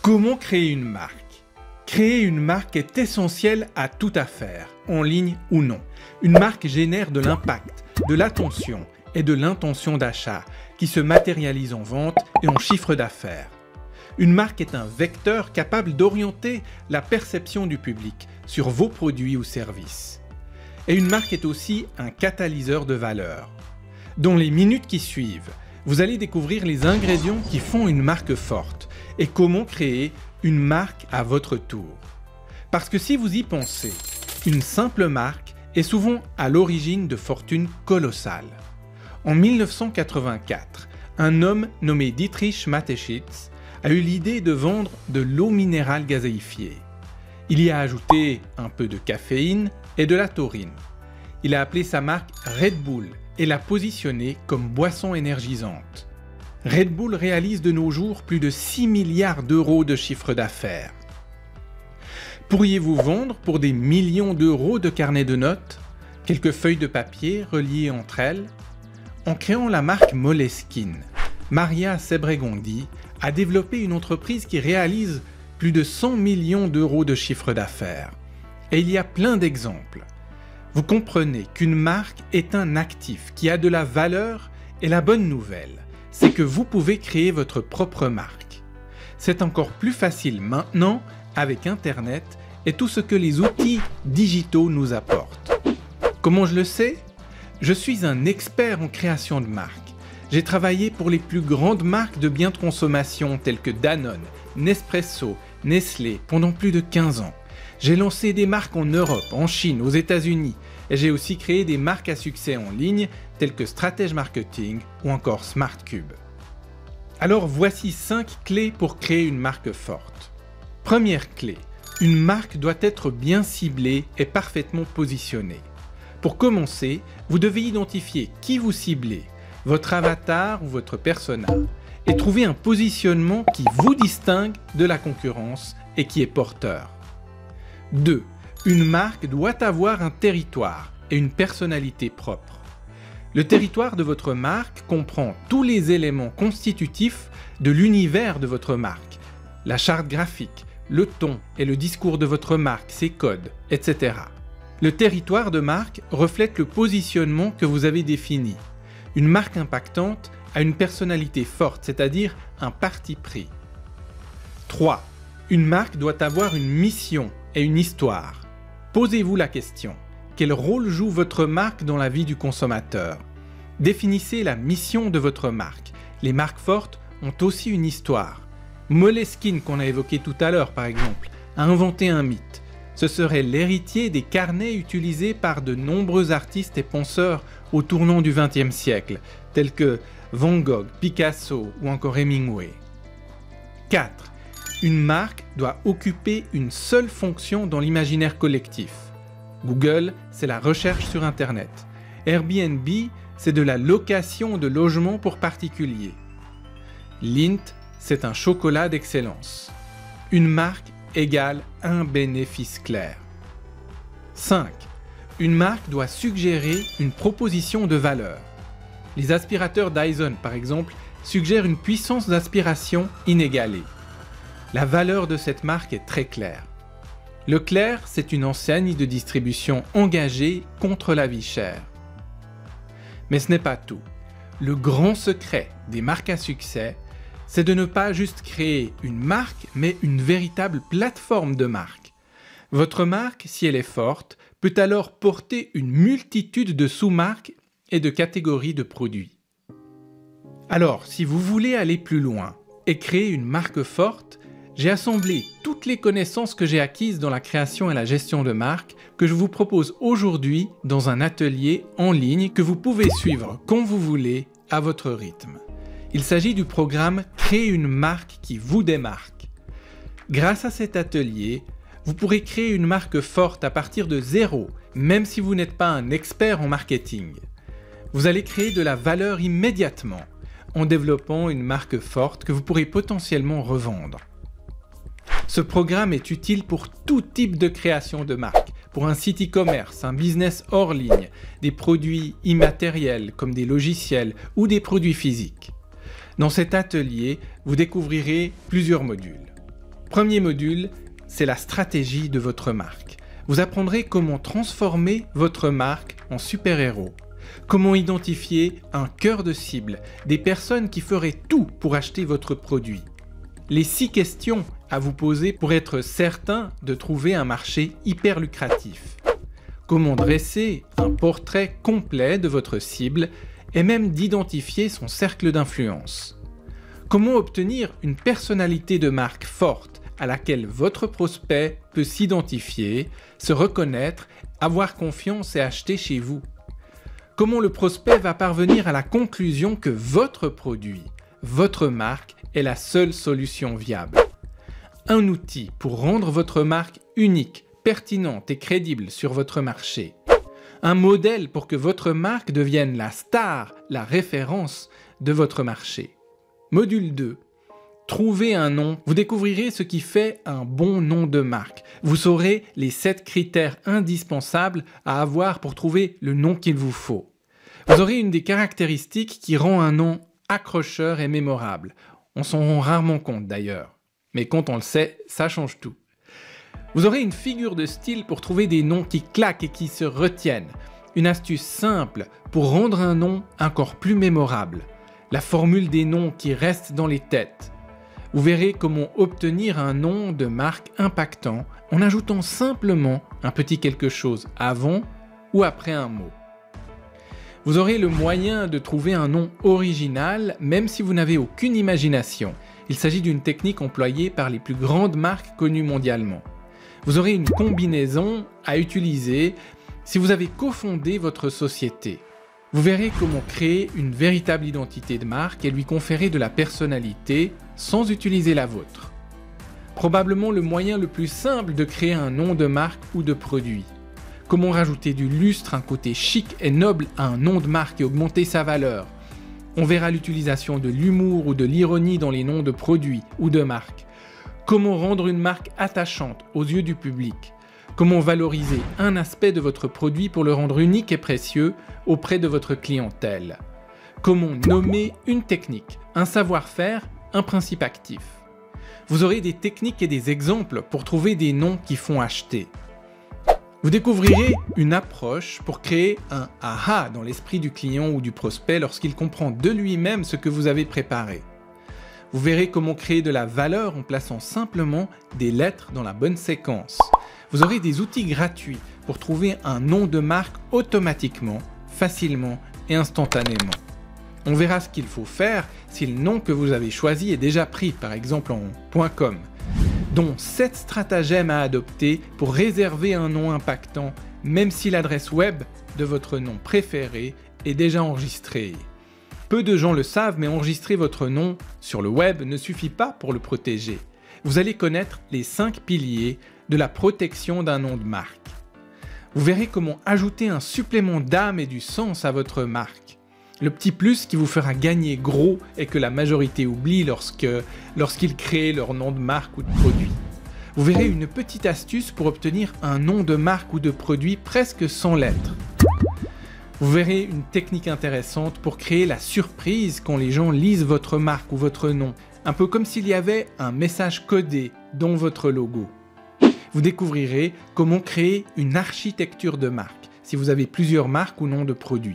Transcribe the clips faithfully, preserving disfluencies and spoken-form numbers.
Comment créer une marque? Créer une marque est essentiel à toute affaire, en ligne ou non. Une marque génère de l'impact, de l'attention et de l'intention d'achat qui se matérialise en vente et en chiffre d'affaires. Une marque est un vecteur capable d'orienter la perception du public sur vos produits ou services. Et une marque est aussi un catalyseur de valeur. Dans les minutes qui suivent, vous allez découvrir les ingrédients qui font une marque forte et comment créer une marque à votre tour. Parce que si vous y pensez, une simple marque est souvent à l'origine de fortunes colossales. En mille neuf cent quatre-vingt-quatre, un homme nommé Dietrich Mateschitz a eu l'idée de vendre de l'eau minérale gazéifiée. Il y a ajouté un peu de caféine et de la taurine. Il a appelé sa marque Red Bull et l'a positionnée comme boisson énergisante. Red Bull réalise de nos jours plus de six milliards d'euros de chiffre d'affaires. Pourriez-vous vendre pour des millions d'euros de carnets de notes, quelques feuilles de papier reliées entre elles? En créant la marque Moleskine, Maria Sebregondi a développé une entreprise qui réalise plus de cent millions d'euros de chiffre d'affaires. Et il y a plein d'exemples. Vous comprenez qu'une marque est un actif qui a de la valeur et la bonne nouvelle, c'est que vous pouvez créer votre propre marque. C'est encore plus facile maintenant avec Internet et tout ce que les outils digitaux nous apportent. Comment je le sais? Je suis un expert en création de marques. J'ai travaillé pour les plus grandes marques de biens de consommation telles que Danone, Nespresso, Nestlé pendant plus de quinze ans. J'ai lancé des marques en Europe, en Chine, aux États-Unis et j'ai aussi créé des marques à succès en ligne telles que Stratège Marketing ou encore SmartCube. Alors voici cinq clés pour créer une marque forte. Première clé, une marque doit être bien ciblée et parfaitement positionnée. Pour commencer, vous devez identifier qui vous ciblez, votre avatar ou votre persona, et trouver un positionnement qui vous distingue de la concurrence et qui est porteur. deux. Une marque doit avoir un territoire et une personnalité propre. Le territoire de votre marque comprend tous les éléments constitutifs de l'univers de votre marque, la charte graphique, le ton et le discours de votre marque, ses codes, et cetera. Le territoire de marque reflète le positionnement que vous avez défini. Une marque impactante a une personnalité forte, c'est-à-dire un parti pris. trois. Une marque doit avoir une mission et une histoire. Posez-vous la question, quel rôle joue votre marque dans la vie du consommateur? Définissez la mission de votre marque. Les marques fortes ont aussi une histoire. Moleskine, qu'on a évoqué tout à l'heure par exemple, a inventé un mythe. Ce serait l'héritier des carnets utilisés par de nombreux artistes et penseurs au tournant du vingtième siècle, tels que Van Gogh, Picasso ou encore Hemingway. quatre. Une marque doit occuper une seule fonction dans l'imaginaire collectif. Google, c'est la recherche sur Internet. Airbnb, c'est de la location de logements pour particuliers. Lindt, c'est un chocolat d'excellence. Une marque égale un bénéfice clair. cinq. Une marque doit suggérer une proposition de valeur. Les aspirateurs Dyson, par exemple, suggèrent une puissance d'aspiration inégalée. La valeur de cette marque est très claire. Leclerc, c'est une enseigne de distribution engagée contre la vie chère. Mais ce n'est pas tout. Le grand secret des marques à succès, c'est de ne pas juste créer une marque, mais une véritable plateforme de marque. Votre marque, si elle est forte, peut alors porter une multitude de sous-marques et de catégories de produits. Alors, si vous voulez aller plus loin et créer une marque forte, j'ai assemblé toutes les connaissances que j'ai acquises dans la création et la gestion de marque que je vous propose aujourd'hui dans un atelier en ligne que vous pouvez suivre quand vous voulez à votre rythme. Il s'agit du programme Créer une marque qui vous démarque. Grâce à cet atelier, vous pourrez créer une marque forte à partir de zéro, même si vous n'êtes pas un expert en marketing. Vous allez créer de la valeur immédiatement en développant une marque forte que vous pourrez potentiellement revendre. Ce programme est utile pour tout type de création de marque, pour un site e-commerce, un business hors ligne, des produits immatériels comme des logiciels ou des produits physiques. Dans cet atelier, vous découvrirez plusieurs modules. Premier module, c'est la stratégie de votre marque. Vous apprendrez comment transformer votre marque en super-héros. Comment identifier un cœur de cible, des personnes qui feraient tout pour acheter votre produit. Les six questions à vous poser pour être certain de trouver un marché hyper lucratif. Comment dresser un portrait complet de votre cible et même d'identifier son cercle d'influence. Comment obtenir une personnalité de marque forte à laquelle votre prospect peut s'identifier, se reconnaître, avoir confiance et acheter chez vous. Comment le prospect va parvenir à la conclusion que votre produit, votre marque est la seule solution viable. Un outil pour rendre votre marque unique, pertinente et crédible sur votre marché. Un modèle pour que votre marque devienne la star, la référence de votre marché. Module deux. Trouvez un nom. Vous découvrirez ce qui fait un bon nom de marque. Vous saurez les sept critères indispensables à avoir pour trouver le nom qu'il vous faut. Vous aurez une des caractéristiques qui rend un nom accrocheur et mémorable. On s'en rend rarement compte d'ailleurs. Mais quand on le sait, ça change tout. Vous aurez une figure de style pour trouver des noms qui claquent et qui se retiennent. Une astuce simple pour rendre un nom encore plus mémorable. La formule des noms qui restent dans les têtes. Vous verrez comment obtenir un nom de marque impactant en ajoutant simplement un petit quelque chose avant ou après un mot. Vous aurez le moyen de trouver un nom original même si vous n'avez aucune imagination. Il s'agit d'une technique employée par les plus grandes marques connues mondialement. Vous aurez une combinaison à utiliser si vous avez cofondé votre société. Vous verrez comment créer une véritable identité de marque et lui conférer de la personnalité sans utiliser la vôtre. Probablement le moyen le plus simple de créer un nom de marque ou de produit. Comment rajouter du lustre, un côté chic et noble à un nom de marque et augmenter sa valeur. On verra l'utilisation de l'humour ou de l'ironie dans les noms de produits ou de marques. Comment rendre une marque attachante aux yeux du public. Comment valoriser un aspect de votre produit pour le rendre unique et précieux auprès de votre clientèle. Comment nommer une technique, un savoir-faire, un principe actif. Vous aurez des techniques et des exemples pour trouver des noms qui font acheter. Vous découvrirez une approche pour créer un « aha » dans l'esprit du client ou du prospect lorsqu'il comprend de lui-même ce que vous avez préparé. Vous verrez comment créer de la valeur en plaçant simplement des lettres dans la bonne séquence. Vous aurez des outils gratuits pour trouver un nom de marque automatiquement, facilement et instantanément. On verra ce qu'il faut faire si le nom que vous avez choisi est déjà pris, par exemple en .com, dont sept stratagèmes à adopter pour réserver un nom impactant, même si l'adresse web de votre nom préféré est déjà enregistrée. Peu de gens le savent, mais enregistrer votre nom sur le web ne suffit pas pour le protéger. Vous allez connaître les cinq piliers de la protection d'un nom de marque. Vous verrez comment ajouter un supplément d'âme et du sens à votre marque. Le petit plus qui vous fera gagner gros et que la majorité oublie lorsque, lorsqu'ils créent leur nom de marque ou de produit. Vous verrez une petite astuce pour obtenir un nom de marque ou de produit presque sans lettres. Vous verrez une technique intéressante pour créer la surprise quand les gens lisent votre marque ou votre nom, un peu comme s'il y avait un message codé dans votre logo. Vous découvrirez comment créer une architecture de marque, si vous avez plusieurs marques ou noms de produits.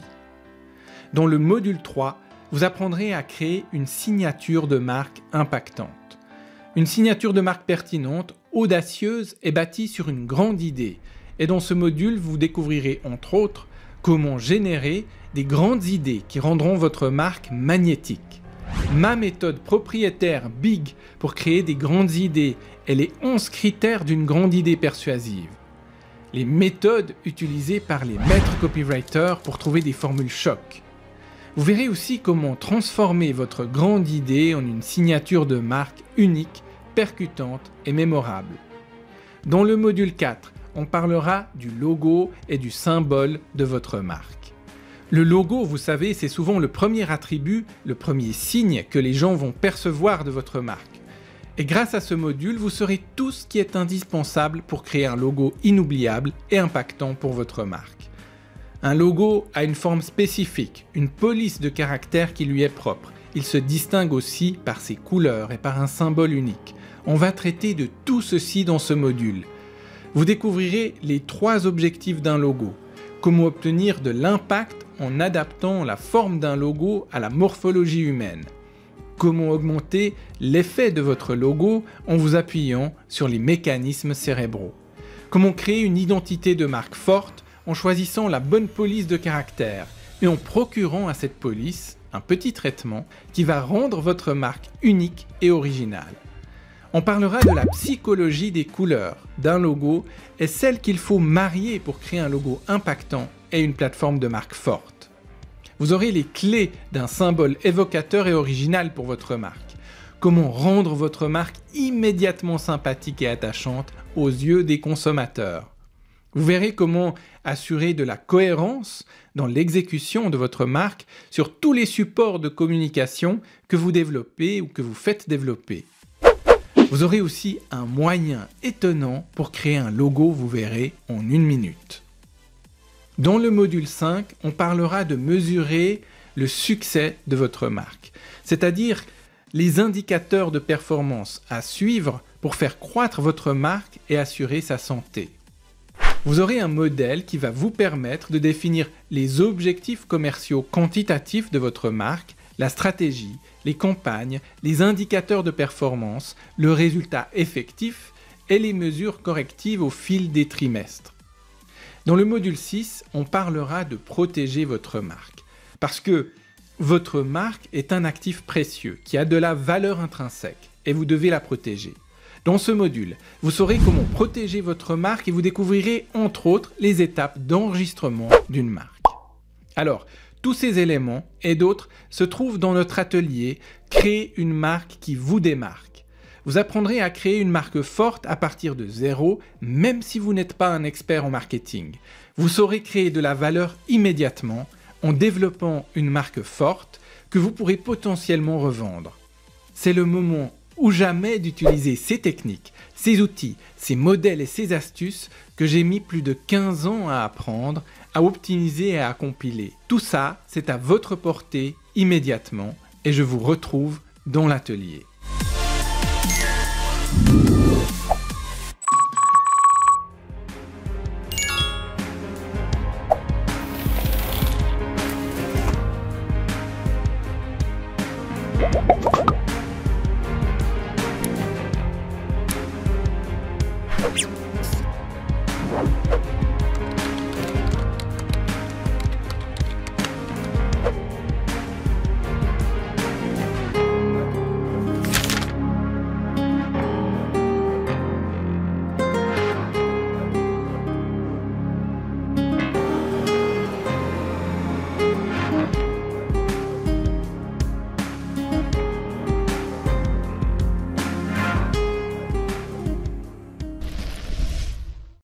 Dans le module trois, vous apprendrez à créer une signature de marque impactante. Une signature de marque pertinente, audacieuse et bâtie sur une grande idée. Et dans ce module, vous découvrirez entre autres comment générer des grandes idées qui rendront votre marque magnétique. Ma méthode propriétaire Big pour créer des grandes idées et les onze critères d'une grande idée persuasive. Les méthodes utilisées par les maîtres copywriters pour trouver des formules choc. Vous verrez aussi comment transformer votre grande idée en une signature de marque unique, percutante et mémorable. Dans le module quatre, on parlera du logo et du symbole de votre marque. Le logo, vous savez, c'est souvent le premier attribut, le premier signe que les gens vont percevoir de votre marque. Et grâce à ce module, vous saurez tout ce qui est indispensable pour créer un logo inoubliable et impactant pour votre marque. Un logo a une forme spécifique, une police de caractère qui lui est propre. Il se distingue aussi par ses couleurs et par un symbole unique. On va traiter de tout ceci dans ce module. Vous découvrirez les trois objectifs d'un logo. Comment obtenir de l'impact en adaptant la forme d'un logo à la morphologie humaine. Comment augmenter l'effet de votre logo en vous appuyant sur les mécanismes cérébraux. Comment créer une identité de marque forte en choisissant la bonne police de caractère et en procurant à cette police un petit traitement qui va rendre votre marque unique et originale. On parlera de la psychologie des couleurs d'un logo et celle qu'il faut marier pour créer un logo impactant et une plateforme de marque forte. Vous aurez les clés d'un symbole évocateur et original pour votre marque. Comment rendre votre marque immédiatement sympathique et attachante aux yeux des consommateurs. Vous verrez comment assurer de la cohérence dans l'exécution de votre marque sur tous les supports de communication que vous développez ou que vous faites développer. Vous aurez aussi un moyen étonnant pour créer un logo, vous verrez, en une minute. Dans le module cinq, on parlera de mesurer le succès de votre marque, c'est-à-dire les indicateurs de performance à suivre pour faire croître votre marque et assurer sa santé. Vous aurez un modèle qui va vous permettre de définir les objectifs commerciaux quantitatifs de votre marque, la stratégie, les campagnes, les indicateurs de performance, le résultat effectif et les mesures correctives au fil des trimestres. Dans le module six, on parlera de protéger votre marque. Parce que votre marque est un actif précieux qui a de la valeur intrinsèque et vous devez la protéger. Dans ce module, vous saurez comment protéger votre marque et vous découvrirez entre autres les étapes d'enregistrement d'une marque. Alors, tous ces éléments et d'autres se trouvent dans notre atelier « Créer une marque qui vous démarque ». Vous apprendrez à créer une marque forte à partir de zéro, même si vous n'êtes pas un expert en marketing. Vous saurez créer de la valeur immédiatement en développant une marque forte que vous pourrez potentiellement revendre. C'est le moment ou jamais d'utiliser ces techniques, ces outils, ces modèles et ces astuces que j'ai mis plus de quinze ans à apprendre, à optimiser et à compiler. Tout ça, c'est à votre portée immédiatement et je vous retrouve dans l'atelier.